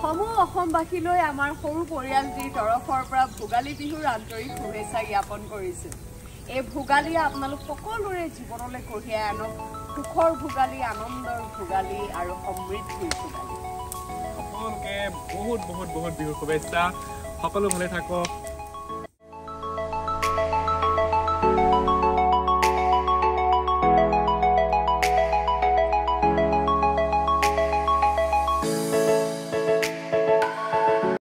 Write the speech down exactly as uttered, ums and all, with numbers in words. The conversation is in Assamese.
সমূহ অসমবাসীলৈ আমাৰ সৰু পৰিয়ালটিৰ তৰফৰ পৰা ভোগালী বিহুৰ আন্তৰিক শুভেচ্ছা জ্ঞাপন কৰিছোঁ। এই ভোগালী আপোনালোক সকলোৰে জীৱনলৈ কঢ়িয়াই আনক সুখৰ ভোগালী, আনন্দৰ ভোগালী আৰু সমৃদ্ধিৰ ভোগালী। সকলোকে বহুত বহুত বহুত বিহুৰ শুভেচ্ছা। সকলো ভালে থাকক।